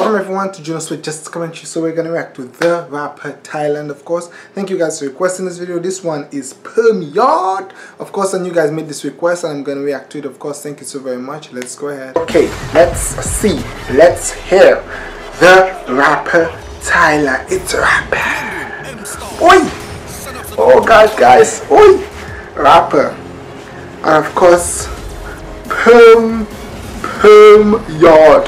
Welcome everyone to Junos with Just Commentary. So we're gonna react to The Rapper Thailand, of course. Thank you guys for requesting this video. This one is Permyard. Of course, and you guys made this request and I'm gonna react to it, of course. Thank you so very much. Let's go ahead. Okay, let's see. Let's hear The Rapper Thailand. It's a rapper. Oi! Oh guys, oi! Rapper. And of course, Permyard.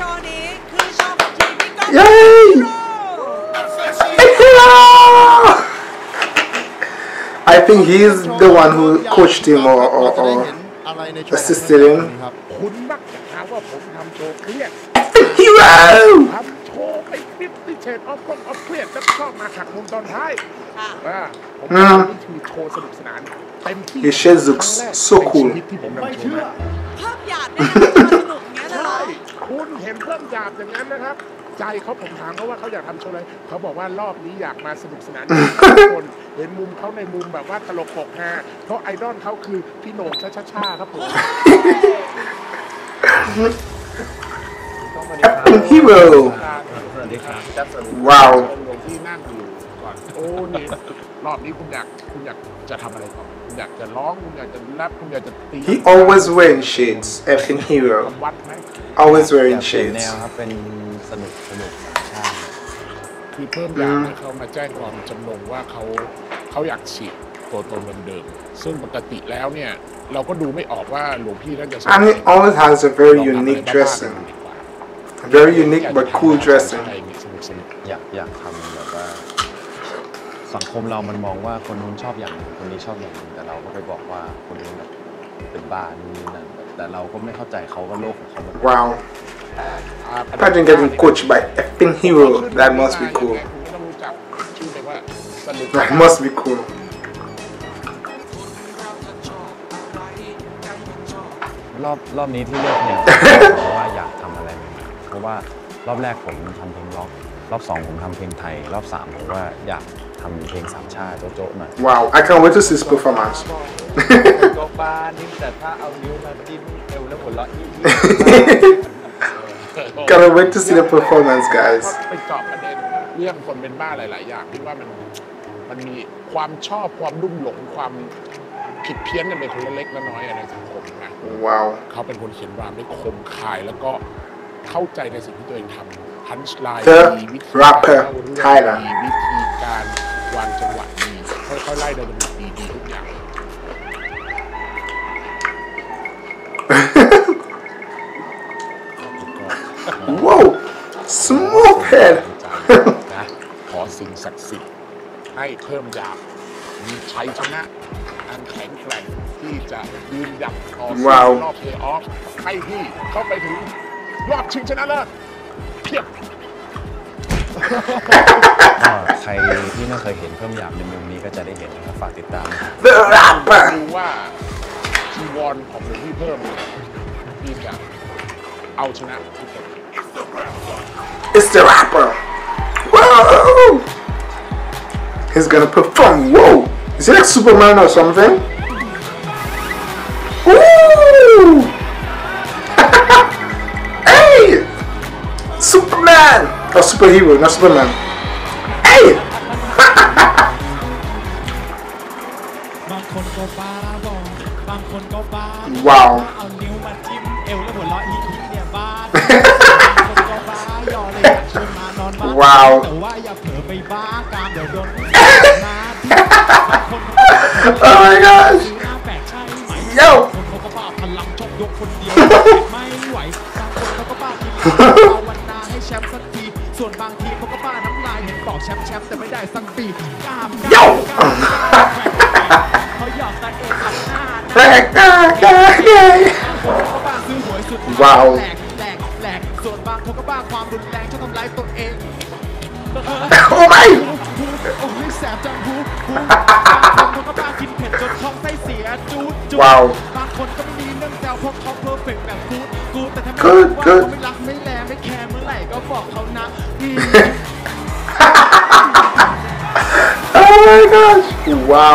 Yay! I think he's the one who coached him or assisted him. Hero! His shades looks so cool. คุณเห็นเพิ่มหยาบอย่างนั้นนะครับใจเขาผมถามเขาว่าเขาอยากทำโชว์อะไรเขาบอกว่ารอบนี้อยากมาสนุกสนานทุกคนเห็นมุมเขาในมุมแบบว่าตลกปกฮาเพราะไอดอลเขาคือพี่โหน่งช้าๆครับผม Hero! Wow! ที่นั่งอยู่ก่อนโอ้นี่รอบนี้คุณอยากจะทำอะไรก่อนคุณอยากจะร้องคุณอยากจะแรปคุณอยากจะตี He always wearing shades. Effing hero. Always wearing shades. แนวครับเป็นสนุกสามชาติที่เพิ่มอยากให้เขามาแจ้งความจำนงว่าเขาอยากฉีดตัวตนเดิมๆซึ่งปกติแล้วเนี่ยเราก็ดูไม่ออกว่าหลวงพี่ท่านจะ And he always has a very unique dressing. Very unique but cool dressing. อยากทำแบบว่าสังคมเรามันมองว่าคนนู้นชอบอย่างนึงคนนี้ชอบอย่างนึงแต่เราก็ไปบอกว่าคนนู้นแบบเป็นบ้านี่นั่นแต่เราก็ไม่เข้าใจเขาก็โลกของเขา Wow. Imagine getting coached by effing hero. That must be cool. That must be cool. รอบนี้ที่เลือกเพลงเพราะว่าอยากทำอะไรใหม่ๆเพราะว่ารอบแรกผมทำเพลงร็อกรอบ2ผมทำเพลงไทยรอบ3ผมว่าอยากทำเพลงสามชาติโจ๊ะๆหน่อย Wow, I can't wait to see his performance. ก็ปานิ่มแต่ถ้าเอานิ้วมาจิ้มเอวแล้วหัวเราะ Can't wait to see the performance, guys. ไปเจาะประเด็นเรื่องคนเป็นบ้าหลายๆอย่างที่ว่ามันมีความชอบความรุ่มหลงความผิดเพี้ยนกันเป็นคนเล็กๆน้อยๆในสังคมนะ Wow. เขาเป็นคนเขียนรามได้คมคายแล้วก็เข้าใจในสิ่งที่ตัวเองทำพันช์ไลน์ The ดีวิธี Rapper การ Thailand วิธีการวางจังหวะดีค่อยๆไล่โดยมันดีทุกอย่าง Whoa! Smooth head! นะขอสิ่งศักดิ์สิทธิ์ให้เพิ่มยามมีชัยชนะอันแข็งแกร่งที่จะยืนหยัดต่อสู้รอบเพลย์ออฟให้ที่เข้าไปถึงรอบชิงชนะเลิศเพียบก็ใครที่ไม่เคยเห็นเพิ่มหยาบในมุมนี้ก็จะได้เห็นนะครับฝากติดตาม The Rapper! ดูว่าจีวรของหลวงพี่เพิ่มที่จะเอาชนะทุกคน It's the rapper! Whoa! He's gonna perform. Whoa! Is he like Superman or something? Ooh! Hey! Superman! Or superhero, not Superman. Hey! Wow. Wow. Oh my gosh. Yo. Yo. Wow. Oh my! Wow. Good. Oh my gosh! Wow.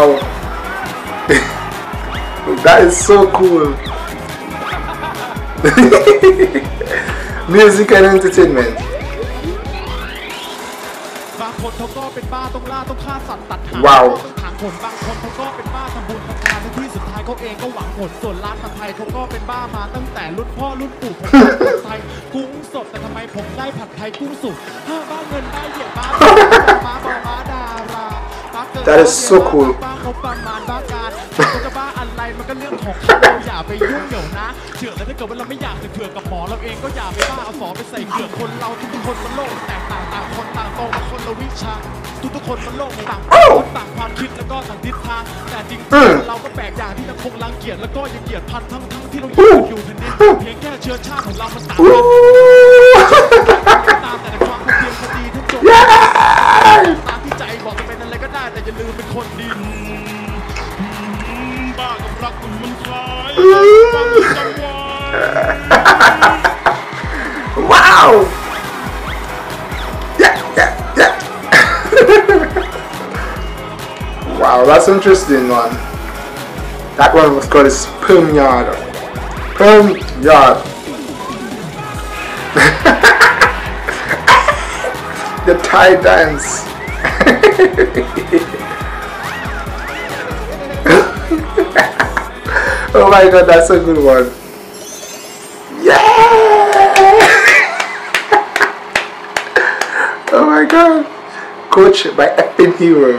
That is so cool. Music and entertainment. คนเขาก็เป็นบ้าต้องล่าต้องฆ่าสัตว์ตัดหางว้าวต้องขังผลบางคนเขาก็เป็นบ้าทำบุญทำทานที่สุดท้ายเขาเองก็หวังผลส่วนร้านผัดไทยเขาก็เป็นบ้ามาตั้งแต่รุ่นพ่อรุ่นปู่ผมผัดไทยกุ้งสดแต่ทำไมผมได้ผัดไทยกุ้งสุกบ้าเงินได้เหยียบบ้าบ้าดารา That is so cool บ้าเขาประมาณบ้าการเขาจะบ้าอะไรมันก็เรื่องของเขาเราอย่าไปยุ่งเดี๋ยวนะเชื่อแล้วถ้าเกิดว่าเราไม่อยากจะเถื่อนกับหมอเราเองก็อย่าไปบ้าเอาฝอไปใส่เกือกคนเราทุกคนมันโลกแตกต่างต่างคนต่างโตมาคนละวิชาทุกคนมันโลกต่างต่างความคิดแล้วก็ต่างทิศทางแต่จริงๆเราก็แปลกอย่างที่ยังคงรังเกียจแล้วก็ยังเกลียดพันทั้งที่เราอยู่แผ่นดินเพียงแค่เชื้อชาติของเรามันต่างกันตามแต่ในความเพียงคดีทั้งจบตามที่ใจบอกจะเป็นอะไรก็ได้แต่อย่าลืมเป็นคนดีบ้ากับรักมันคล้ายบ้าจังหวะ Wow! Yeah. Wow, that's interesting one. That one was called Sperm Yard. The Thai dance. Oh my god, that's a good one. Yeah! Oh my god. Coached by Eppin Hero.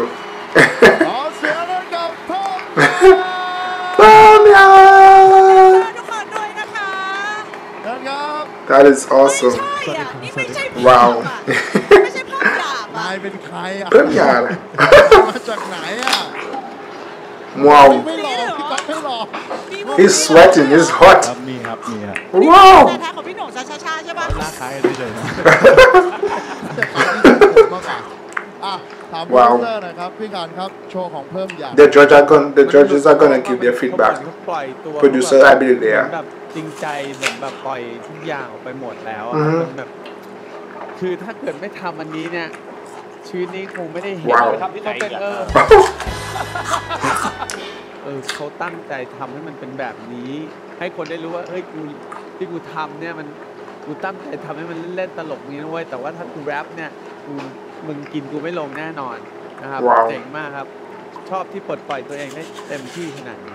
That is awesome. Wow. ไม่ใช่ภาพหยาบนายเป็นใครอ่ะ Sperm Yard. มาจากไหนอ่ะ Wow. ไม่หลอกพี่ก๊อฟไม่หลอก He's sweating. He's hot. มีครับ Wow. แท้ของพี่หนุ่มช้าๆใช่ป่ะหน้าคล้ายกันเลยนะถามโปรดิวเซอร์หน่อยครับพี่การครับโชว์ของเพิ่มอย่าง The judges are gonna give their feedback. ปล่อยตัว Producer, I believe they เหมื are. อนแบบจริงใจเหมือนแบบปล่อยทุกอย่างออกไปหมดแล้วอะอือฮึมันแบบคือถ้าเกิดไม่ทำอันนี้เนี่ยชีวิตนี้คงไม่ได้เห็นว้าวครับที่เขาเป็นเขาตั้งใจทำให้มันเป็นแบบนี้ ให้คนได้รู้ว่าเฮ้ยกูที่กูทำเนี่ยมันกูตั้งใจทำให้มันเล่นๆตลกนี้นะเว้ยแต่ว่าถ้ากูแรปเนี่ยมึงกินกูไม่ลงแน่นอนนะครับว้าวเจ๋งมากครับ ชอบที่ปลดปล่อยตัวเองได้เต็มที่ขนาดนี้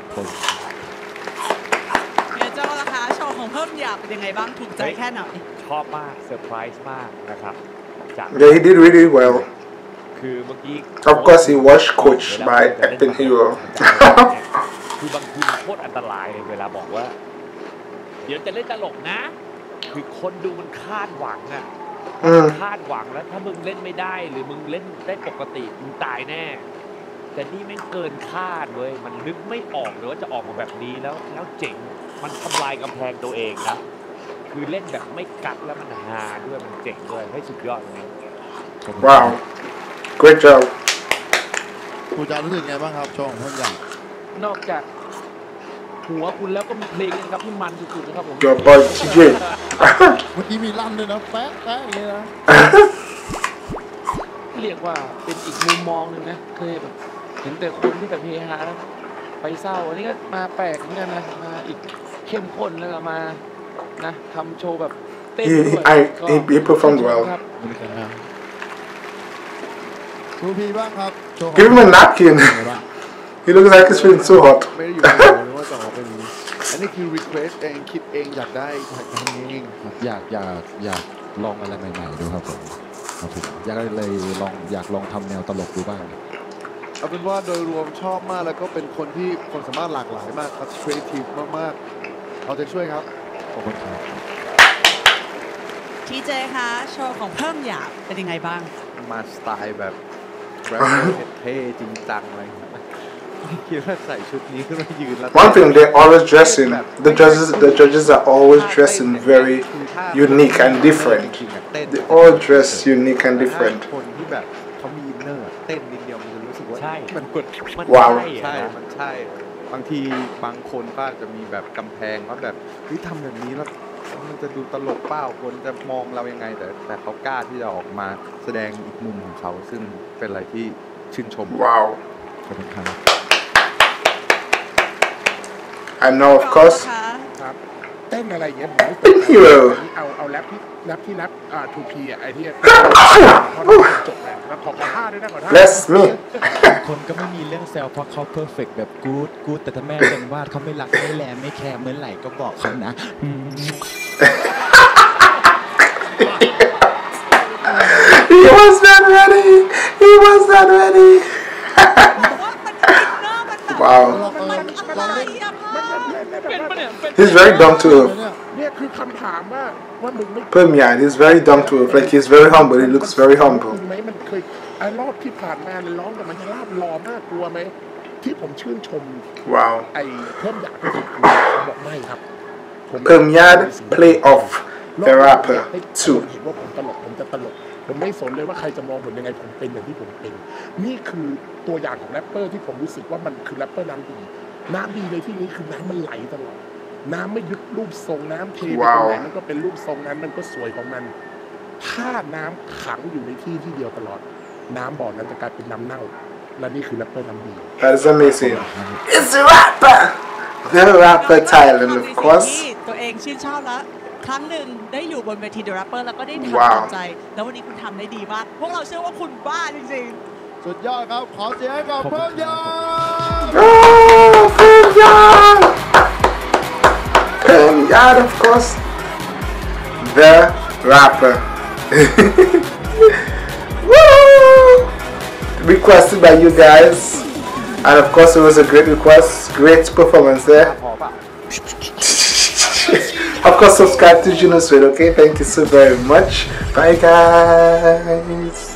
เนี่ยเจ้าราคาโชว์ของเพิ่มหยาบเป็นยังไงบ้างถูกใจแค่ไหนชอบมากเซอร์ไพรส์มากนะครับจาก Yeah, he did really well. คือเมื่อกี้ Of course, he was coached by Eppin Hero. คือบางทีมันโคตรอันตรายเลยเวลาบอกว่า เดี๋ยวจะเล่นตลกนะ คือคนดูมันคาดหวังอะคาดหวังแล้วถ้ามึงเล่นไม่ได้หรือมึงเล่นได้ปกติมึงตายแน่ แต่นี่แม่งเกินคาดเว้ยมันนึกไม่ออกเลยว่าจะออกมาแบบนี้แล้วเจ๋งมันทำลายกำแพงตัวเองนะคือเล่นแบบไม่กัดแล้วมันฮาด้วยมันเจ๋งด้วยให้สุดยอดเลย Wow. Great job. ครูจารู้สึกไงบ้างครับโชว์ของเพิ่มอย่างนอกจากหัวคุณแล้วก็มีเพลงนะครับที่มันสุดๆนะครับผม Your boy TJ. เมื่อกี้มีลั่นด้วยนะแป๊ะอย่างนี้นะเรียกว่าเป็นอีกมุมมองหนึ่งนะเคยแบบเห็นแต่คนที่แบบเฮฮาแล้วไปเศร้าอันนี้ก็มาแปลกเหมือนกันนะมาอีกเข้มข้นแล้วก็มานะทำโชว์แบบเต้นด้วย He performed well. ครับครูพีบ้างครับโชว์ของ Give him a napkin. He looks like he's feeling so hot. ไม่ได้อยู่ในหัวเลยว่าจะออกเป็นนี้อันนี้คือ request เองคิดเองอยากได้ทำเองอยากลองอะไรใหม่ๆดูครับผมอยากลองทำแนวตลกดูบ้างเอาเป็นว่าโดยรวมชอบมากแล้วก็เป็นคนที่ความสามารถหลากหลายมากครับครีเอทีฟมากๆเอาใจช่วยครับขอบคุณครับทีเจคะโชว์ของเพิ่มหยาบเป็นยังไงบ้างมาสไตล์แบบแรปเท่จริงจังเลยไม่คิดว่าใส่ชุดนี้ขึ้นมายืนแล้ว One thing, they always dress in. The judges are always dressing very unique and different. They all dress unique and different. คนที่แบบเขามีอินเนอร์เต้นนิดเดียวมันจะรู้สึกว่าใช่มันกดมันว้าวใช่มันใช่ บางทีบางคนก็อาจจะมีแบบกำแพงว่าแบบเฮ้ยทำแบบนี้แล้วมันจะดูตลกเปล่าคนจะมองเรายังไงแต่เขากล้าที่จะออกมาแสดงอีกมุมของเขาซึ่งเป็นอะไรที่ชื่นชม Wow. ขอบคุณครับ And now, of course, เต้นอะไรอย่างเงี้ยผมไม่เป็น Hero เอาแรปที่แรป2P อ่ะไอ้ที่จบแล้วแล้วขอท่าด้วยนะขอท่า Bless me คนก็ไม่มีเรื่องแซวเพราะเขาเพอร์เฟกแบบกู๊ดแต่ถ้าแม่เป็นวาดเขาไม่รักไม่แลไม่แคร์เมื่อไหร่ก็บอกเขานะ He was not ready. He was not ready. ว่ามันอินเนอร์มันแบบ Wow. มันอะไรอะพ่อ He's very down to earth. เนี่ยคือคำถามว่ามึงไม่ Permian, he's very down to earth. Like he's very humble. He looks very humble. ไหมมันเคยรอบที่ผ่านมาร้องกับมันจะลาบลอมากกลัวไหมที่ผมชื่นชม Wow. ไอ้เพิ่มอยากที่สุดผมบอกไม่ครับ Permian play off the rapper ให้ too. เห็นว่าผมตลกผมจะตลกผมไม่สนเลยว่าใครจะมองผมยังไงผมเป็นอย่างที่ผมเป็นนี่คือตัวอย่างของแรปเปอร์ที่ผมรู้สึกว่ามันคือแรปเปอร์น้ำดีในที่นี้คือน้ำมันไหลตลอดน้ำไม่ยึดรูปทรงน้ำเทไปตรงไหนมันก็เป็นรูปทรงนั้นมันก็สวยของมันถ้าน้ำขังอยู่ในที่เดียวตลอดน้ำบ่อนั้นจะกลายเป็นน้ำเน่าและนี่คือแรปเปอร์น้ำดี That is amazing. It's a rapper. The rapper Thailand, of course. ตัวเองชื่นชอบแล้วครั้งหนึ่งได้อยู่บนเวที The Rapper แล้วก็ได้ทำว้าวตามใจ แล้ววันนี้คุณทำได้ดีมาก พวกเราเชื่อว่าคุณบ้าจริงๆสุดยอดครับ ขอเสียงให้กับเพิ่มยอด Oh, Permian! Permian, of course. The rapper. Woo! Requested by you guys. And of course it was a great request. Great performance there. Of course subscribe to Juno's Sweet, okay? Thank you so very much. Bye guys.